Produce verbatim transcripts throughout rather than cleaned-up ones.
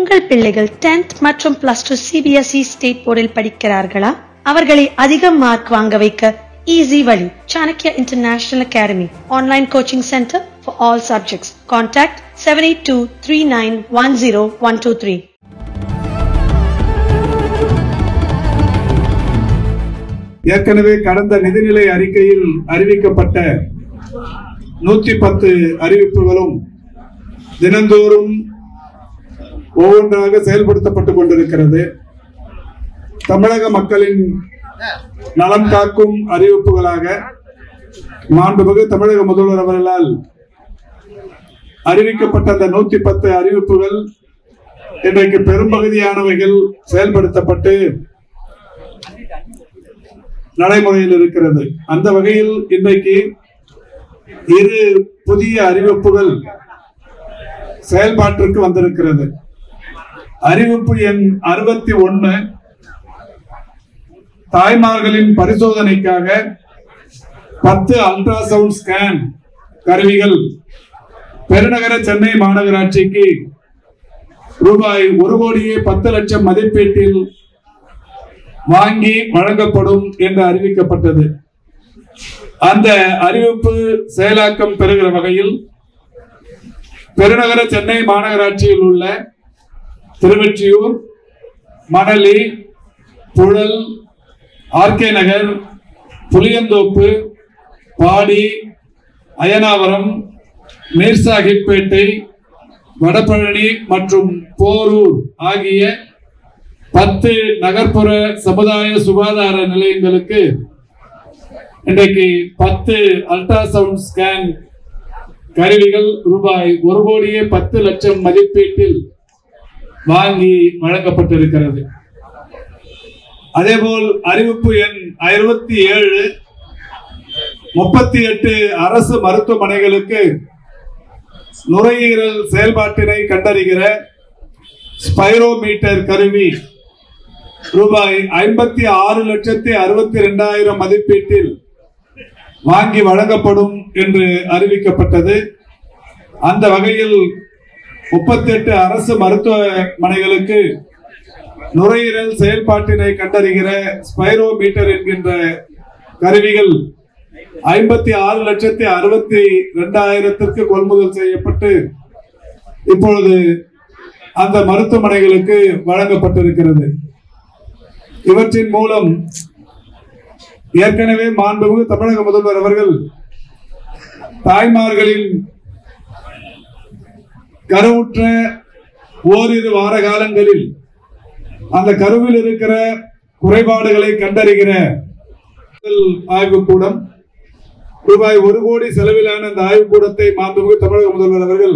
உங்கள் பிள்ளைகள் tenth மற்றும் plus two C B S E state போர்டில் படிக்கிறார்களா? அவர்களை அதிக மார்க் வாங்க வைக்க ஈஸி வழி. Chanakyaa International Academy online coaching center for all subjects. Contact seven eight two three nine one zero one two three. ஏற்கனவே கடந்த நிதிநிலை அறிக்கையில் அறிவிக்கப்பட்ட நூற்றி பத்து அறிவிப்புகளும் தினந்தோறும் ஒவ்வொன்றாக செயல்படுத்தப்பட்டுக் கொண்டிருக்கிறது. தமிழக மக்களின் நலம் காக்கும் அறிவிப்புகளாக மாண்புமிகு தமிழக முதல்வர் அவர்களால் அறிவிக்கப்பட்ட அந்த நூற்றி பத்து அறிவிப்புகள் இன்றைக்கு பெரும்பகுதியானவைகள் செயல்படுத்தப்பட்டு நடைமுறையில் இருக்கிறது. அந்த வகையில் இன்றைக்கு இரு புதிய அறிவிப்புகள் செயல்பாட்டிற்கு வந்திருக்கிறது. அறிவிப்பு எண் அறுபத்தி ஒன்னு தாய்மார்களின் பரிசோதனைக்காக பத்து அல்ட்ராசவுண்ட் ஸ்கேன் கருவிகள் பெருநகர சென்னை மாநகராட்சிக்கு ரூபாய் ஒரு கோடியே பத்து லட்சம் மதிப்பீட்டில் வாங்கி வழங்கப்படும் என்று அறிவிக்கப்பட்டது. அந்த அறிவிப்பு செயலாக்கம் பெறுகிற வகையில் பெருநகர சென்னை மாநகராட்சியில் உள்ள திருவொற்றியூர், மணலி, புழல், ஆர்கே நகர், புளியந்தோப்பு, பாடி, அயனாவரம், மீர்சாஹிப்பேட்டை, வடபழனி மற்றும் போரூர் ஆகிய பத்து நகர்ப்புற சமுதாய சுகாதார நிலையங்களுக்கு இன்றைக்கு பத்து அல்ட்ராசவுண்ட் ஸ்கேன் கருவிகள் ரூபாய் ஒரு கோடியே பத்து லட்சம் மதிப்பீட்டில் வாங்கி வழங்கப்பட்டிருக்கிறது. அதேபோல் அறிவிப்பு எண் அறுபத்தி ஏழு முப்பத்தி எட்டு அரசு மருத்துவமனைகளுக்கு நுரையீரல் செயல்பாட்டினை கண்டறிகிற ஸ்பைரோமீட்டர் கருவி ரூபாய் ஐம்பத்தி ஆறு லட்சத்தி அறுபத்தி இரண்டாயிரம் மதிப்பீட்டில் வாங்கி வழங்கப்படும் என்று அறிவிக்கப்பட்டது. அந்த வகையில் முப்பத்தி எட்டு அரசு மருத்துவமனைகளுக்கு நுரையீரல் செயல்பாட்டினை கண்டறிகிற ஸ்பைரோமீட்டர் என்கின்ற கருவிகள் ஐம்பத்தி ஆறு லட்சத்தி அறுபத்தி இரண்டாயிரத்திற்கு கொள்முதல் செய்யப்பட்டு இப்பொழுது அந்த மருத்துவமனைகளுக்கு வழங்கப்பட்டிருக்கிறது. இவற்றின் மூலம் ஏற்கனவே மாண்புமிகு தமிழக முதல்வர் அவர்கள் தாய்மார்களின் கருவுற்ற ஓரிரு வார காலங்களில் அந்த கருவில் இருக்கிற குறைபாடுகளை கண்டறிகிற ஆய்வுக்கூடம் ரூபாய் ஒரு கோடி செலவிலான அந்த ஆய்வுக்கூடத்தை மாண்புமிகு தமிழக முதல்வர் அவர்கள்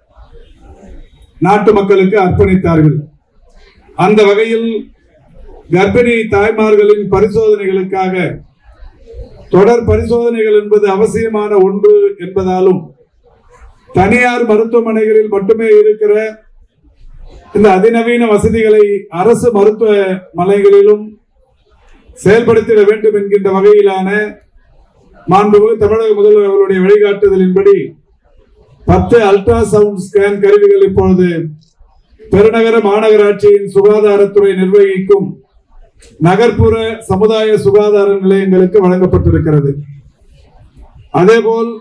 நாட்டு மக்களுக்கு அர்ப்பணித்தார்கள். அந்த வகையில் கர்ப்பிணி தாய்மார்களின் பரிசோதனைகளுக்காக தொடர் பரிசோதனைகள் என்பது அவசியமான ஒன்று என்பதாலும் தனியார் மருத்துவமனைகளில் மட்டுமே இருக்கிற இந்த அதிநவீன வசதிகளை அரசு மருத்துவமனைகளிலும் செயல்படுத்திட வேண்டும் என்கின்ற வகையிலான மாண்புமிகு தமிழக முதல்வர் அவர்களுடைய வழிகாட்டுதலின்படி பத்து அல்ட்ராசவுண்ட் ஸ்கேன் கருவிகள் இப்பொழுது பெருநகர மாநகராட்சியின் சுகாதாரத்துறை நிர்வகிக்கும் நகர்ப்புற சமுதாய சுகாதார நிலையங்களுக்கு வழங்கப்பட்டிருக்கிறது. அதேபோல்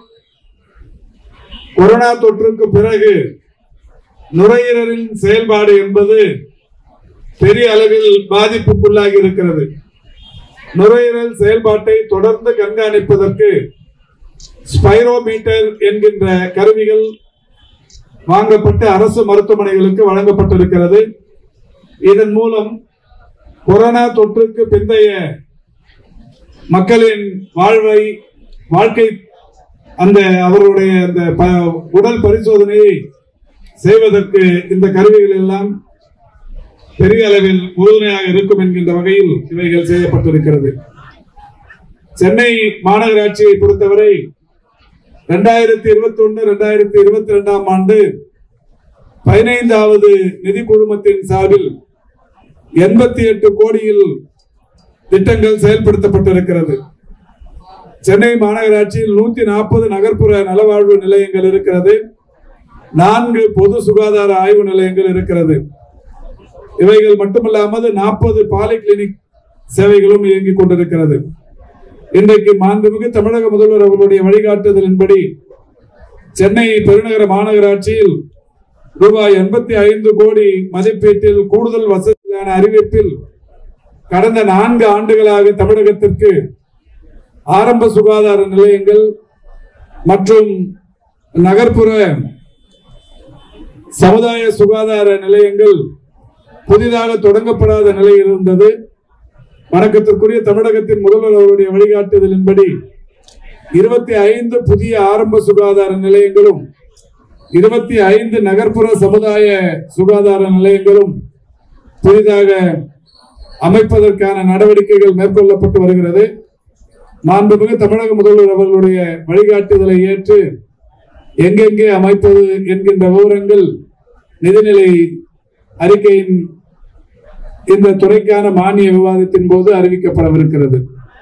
கொரோனா தொற்றுக்கு பிறகு நுரையீரலின் செயல்பாடு என்பது பெரிய அளவில் பாதிப்புக்குள்ளாகி இருக்கிறது. நுரையீரல் செயல்பாட்டை தொடர்ந்து கண்காணிப்பதற்கு ஸ்பைரோமீட்டர் என்கின்ற கருவிகள் வாங்கப்பட்டு அரசு மருத்துவமனைகளுக்கு வழங்கப்பட்டிருக்கிறது. இதன் மூலம் கொரோனா தொற்றுக்கு பிந்தைய மக்களின் வாழ்வை வாழ்க்கை அந்த அவர்களுடைய அந்த உடல் பரிசோதனையை செய்வதற்கு இந்த கருவிகள் எல்லாம் பெரிய அளவில் உறுதுணையாக இருக்கும் என்கின்ற வகையில் இவைகள் செய்யப்பட்டிருக்கிறது. சென்னை மாநகராட்சியை பொறுத்தவரை இரண்டாயிரத்தி இருபத்தி ஒன்னு இரண்டாயிரத்தி இருபத்தி இரண்டாம் ஆண்டு பதினைந்தாவது நிதி குழுமத்தின் சார்பில் எண்பத்தி எட்டு கோடியில் திட்டங்கள் செயல்படுத்தப்பட்டிருக்கிறது. சென்னை மாநகராட்சியில் நூத்தி நாற்பது நகர்ப்புற நலவாழ்வு நிலையங்கள் இருக்கிறது. நான்கு பொது சுகாதார ஆய்வு நிலையங்கள் இருக்கிறது. இவைகள் மட்டுமல்லாமல் நாற்பது பாலிகிளினிக் சேவைகளும் இயங்கிக் கொண்டிருக்கிறது. இன்றைக்கு மாண்புமிகு தமிழக முதல்வர் அவர்களுடைய வழிகாட்டுதலின்படி சென்னை பெருநகர மாநகராட்சியில் ரூபாய் எண்பத்தி ஐந்து கோடி மதிப்பீட்டில் கூடுதல் வசதியான அறிவிப்பில் கடந்த நான்கு ஆண்டுகளாக தமிழகத்திற்கு ஆரம்ப சுகாதார நிலையங்கள் மற்றும் நகர்ப்புற சமுதாய சுகாதார நிலையங்கள் புதிதாக தொடங்கப்படாத நிலையில் இருந்தது. வணக்கத்திற்குரிய தமிழகத்தின் முதல்வர் அவருடைய வழிகாட்டுதலின்படி இருபத்தி ஐந்து புதிய ஆரம்ப சுகாதார நிலையங்களும் இருபத்தி ஐந்து நகர்ப்புற சமுதாய சுகாதார நிலையங்களும் புதிதாக அமைப்பதற்கான நடவடிக்கைகள் மேற்கொள்ளப்பட்டு வருகிறது. மாண்புமிகு தமிழக முதல்வர் அவர்களுடைய வழிகாட்டுதலை ஏற்று எங்கெங்கே அமைப்பது என்கின்ற விவரங்கள் நிதிநிலை அறிக்கையின் இந்த துறைக்கான மானிய விவாதத்தின் போது அறிவிக்கப்படவிருக்கிறது.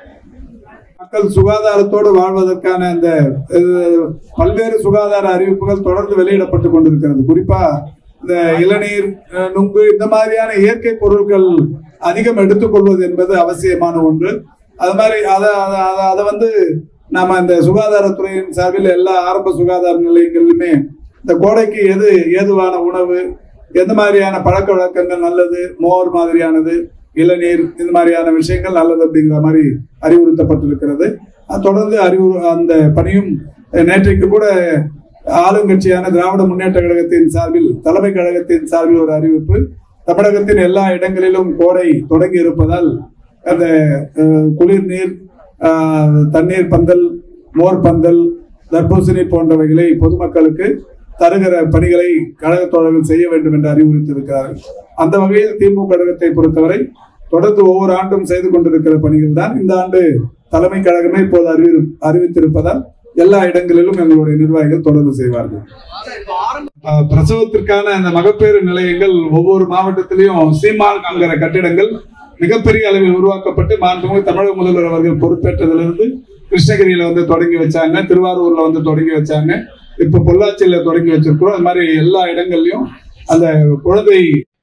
மக்கள் சுகாதாரத்தோடு வாழ்வதற்கான அந்த பல்வேறு சுகாதார அறிவிப்புகள் தொடர்ந்து வெளியிடப்பட்டுக் கொண்டிருக்கிறது. குறிப்பா இந்த இளநீர், நுங்கு இந்த மாதிரியான இயற்கை பொருட்கள் அதிகம் எடுத்துக்கொள்வது என்பது அவசியமான ஒன்று. அது மாதிரி அதை அதை வந்து நாம இந்த சுகாதாரத்துறையின் சார்பில் எல்லா ஆரம்ப சுகாதார நிலையங்களிலுமே இந்த கோடைக்கு எது ஏதுவான உணவு, எந்த மாதிரியான பழக்க வழக்கங்கள் நல்லது, மோர் மாதிரியானது, இளநீர் இந்த மாதிரியான விஷயங்கள் நல்லது அப்படிங்கிற மாதிரி அறிவுறுத்தப்பட்டிருக்கிறது. தொடர்ந்து அறிவுறு அந்த பணியும் நேற்றைக்கு கூட ஆளுங்கட்சியான திராவிட முன்னேற்ற கழகத்தின் சார்பில் தலைமை கழகத்தின் சார்பில் ஒரு அறிவிப்பு, தமிழகத்தின் எல்லா இடங்களிலும் கோடை தொடங்கி இருப்பதால் அந்த குளிர்நீர், தண்ணீர் பந்தல், மோர் பந்தல், தர்பூசணி போன்றவைகளை பொதுமக்களுக்கு தருகிற பணிகளை கழக தோழர்கள் செய்ய வேண்டும் என்று அறிவுறுத்தியிருக்கிறார்கள். அந்த வகையில் திமுக கழகத்தை பொறுத்தவரை தொடர்ந்து ஒவ்வொரு ஆண்டும் செய்து கொண்டிருக்கிற பணிகள் தான் இந்த ஆண்டு தலைமை கழகமே இப்போது அறிவி அறிவித்திருப்பதால் எல்லா இடங்களிலும் எங்களுடைய நிர்வாகிகள் தொடர்ந்து செய்வார்கள். பிரசவத்திற்கான அந்த மகப்பேறு நிலையங்கள் ஒவ்வொரு மாவட்டத்திலையும் சீமான்கிற கட்டிடங்கள் மிகப்பெரிய அளவில் உருவாக்கப்பட்டு மாண்புமிகு தமிழக முதல்வர் அவர்கள் பொறுப்பேற்றதிலிருந்து கிருஷ்ணகிரியில வந்து தொடங்கி வச்சாங்க, திருவாரூர்ல வந்து தொடங்கி வச்சாங்க, இப்ப பொள்ளாச்சியில தொடங்கி வச்சிருக்கிறோம். அது மாதிரி எல்லா இடங்கள்லயும் அந்த குழந்தை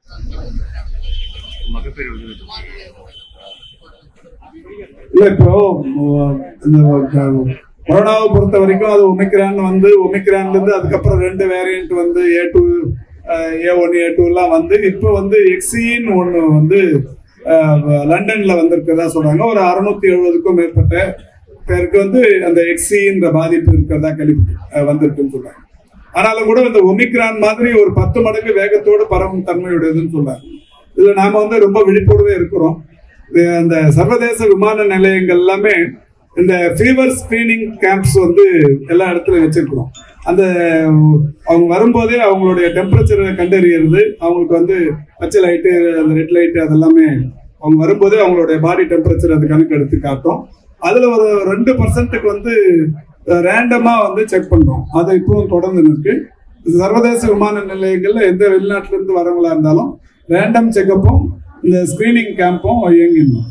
இல்ல இப்போ கொரோனாவை பொறுத்த வரைக்கும் அது ஒமிக்ரான் வந்து ஒமிக்ரான்ல இருந்து அதுக்கப்புறம் ரெண்டு வேரியன்ட் வந்து A two A one A two எல்லாம் வந்து இப்போ வந்து எக்ஸின்னு ஒண்ணு வந்து லண்டன்ல வந்திருக்கிறதா சொல்றாங்க. ஒரு அறுநூத்தி எழுபதுக்கும் மேற்பட்ட பேருக்கு வந்து அந்த எக்ஸின்ற பாதிப்பு இருக்கிறதா கழிப்பு வந்திருக்குன்னு சொல்றாங்க. ஆனாலும் கூட இந்த ஒமிக்ரான் மாதிரி ஒரு பத்து மடங்கு வேகத்தோடு பரவும் தன்மையுடையதுன்னு சொல்றாங்க. இதுல நாம வந்து ரொம்ப விழிப்போடவே இருக்கிறோம். அந்த சர்வதேச விமான நிலையங்கள் எல்லாமே இந்த ஃபீவர் ஸ்கிரீனிங் கேம்ப்ஸ் வந்து எல்லா இடத்துலயும் வச்சிருக்கிறோம். அந்த அவங்க வரும்போதே அவங்களுடைய டெம்பரேச்சரை கண்டறியறது, அவங்களுக்கு வந்து பச்சை லைட்டு, அந்த ரெட் லைட்டு அதெல்லாமே அவங்க வரும்போதே அவங்களுடைய பாடி டெம்பரேச்சர் அது கணக்கு எடுத்து காட்டும். அதுல ஒரு ரெண்டு பர்சன்ட்டுக்கு வந்து ரேண்டமா வந்து செக் பண்றோம். அது இப்பவும் தொடர்ந்து இருக்கு. சர்வதேச விமான நிலையங்கள்ல எந்த வெளிநாட்டுல இருந்து வரவங்களா இருந்தாலும் ரேண்டம் செக்கப்பும் இந்த ஸ்கிரீனிங் கேம்பும் இயங்கிடணும்.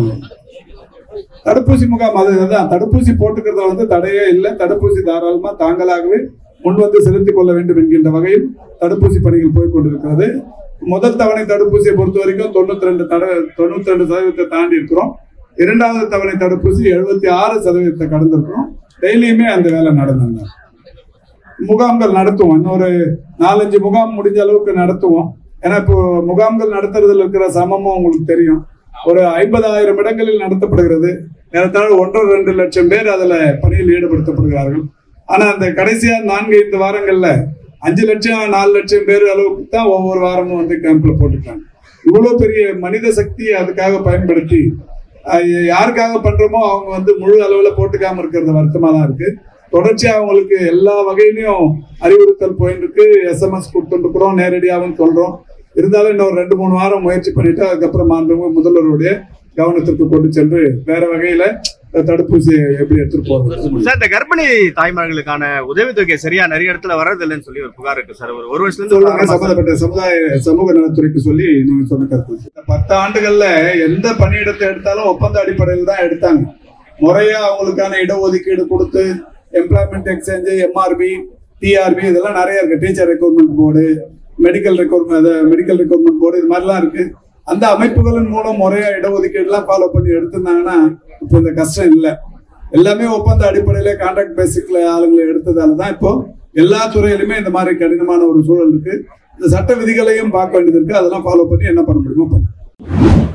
தடுப்பூசி முகாம் அதுதான். தடுப்பூசி போட்டுக்கிறத வந்து தடையே இல்லை. தடுப்பூசி தாராளமா தாங்களாகவே முன் வந்து செலுத்திக் கொள்ள வேண்டும் என்கின்ற வகையில் தடுப்பூசி பணிகள் போய் கொண்டிருக்கிறது. முதல் தவணை தடுப்பூசியை பொறுத்த வரைக்கும் தொண்ணூத்தி ரெண்டு தட தொண்ணூத்தி ரெண்டு சதவீதத்தை தாண்டி இருக்கிறோம். இரண்டாவது தவணை தடுப்பூசி எழுபத்தி ஆறு சதவீதத்தை கடந்திருக்கிறோம். டெய்லியுமே அந்த வேலை நடந்தாங்க. முகாம்கள் நடத்துவோம். இன்னொரு நாலஞ்சு முகாம் முடிஞ்ச அளவுக்கு நடத்துவோம். ஏன்னா இப்போ முகாம்கள் நடத்துறதுல இருக்கிற சமமும் உங்களுக்கு தெரியும். ஒரு ஐம்பதாயிரம் இடங்களில் நடத்தப்படுகிறது. ஏறத்தாழ ஒன்றரை ரெண்டு லட்சம் பேர் அதுல பணியில் ஈடுபடுத்தப்படுகிறார்கள். ஆனா அந்த கடைசியா நான்கு ஐந்து வாரங்கள்ல அஞ்சு லட்சம் நாலு லட்சம் பேர் அளவுக்கு தான் ஒவ்வொரு வாரமும் வந்து கேம்ப்ல போட்டுட்டாங்க. இவ்வளவு பெரிய மனித சக்தியை அதுக்காக பயன்படுத்தி யாருக்காக பண்றோமோ அவங்க வந்து முழு அளவுல போட்டுக்காம இருக்கிறது வருத்தமா தான் இருக்கு. தொடர்ச்சியா அவங்களுக்கு எல்லா வகையிலையும் அறிவுறுத்தல் போயிட்டு இருக்கு. எஸ்எம்எஸ் கொடுத்துருக்கிறோம், நேரடியாகவும் சொல்றோம். இருந்தாலும் இன்னொரு ரெண்டு மூணு வாரம் முயற்சி பண்ணிட்டு அதுக்கப்புறம் மாண்புமிகு முதல்வருடைய கவனத்திற்கு கொண்டு சென்று வேற வகையில தடுப்பூசி எப்படி எடுத்துட்டு போறது. சார், இந்த கர்ப்பிணி தாய்மார்களுக்கான உதவித்தொகை சரியா நிறைய இடத்துல வர்றது இல்லைன்னு சொல்லி ஒரு புகார் இருக்கு சார். ஒரு ஒரு வருஷத்துல சம்பந்தப்பட்ட சமுதாய சமூக நலத்துறைக்கு சொல்லி நீங்க சொன்ன கருத்து. பத்து ஆண்டுகள்ல எந்த பணியிடத்தை எடுத்தாலும் ஒப்பந்த அடிப்படையில் தான் எடுத்தாங்க. முறையா அவங்களுக்கான இடஒதுக்கீடு கொடுத்து எம்ப்ளாய்மெண்ட் எக்ஸ்சேஞ்ச், எம்ஆர்பி, டிஆர்பி இதெல்லாம் நிறைய இருக்கு. Teacher recruitment board, medical recruitment medical recruitment board இது மாதிரிலாம் இருக்கு. அந்த அமைப்புகளின் மூலம் முறையா இடஒதுக்கீடுலாம் ஃபாலோ பண்ணி எடுத்திருந்தாங்கன்னா இப்போ இந்த கஷ்டம் இல்லை. எல்லாமே ஒப்பந்த அடிப்படையில கான்ட்ராக்ட் பேசிக்ல ஆளுங்களை எடுத்ததால தான் இப்போ எல்லா துறையிலுமே இந்த மாதிரி கடினமான ஒரு சூழல் இருக்கு. இந்த சட்ட விதிகளையும் பார்க்க வேண்டியது இருக்கு. அதெல்லாம் ஃபாலோ பண்ணி என்ன பண்ண முடியுமோ